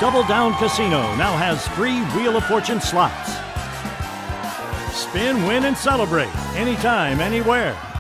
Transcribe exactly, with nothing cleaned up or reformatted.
DoubleDown Casino now has free Wheel of Fortune slots. Spin, win, and celebrate anytime, anywhere.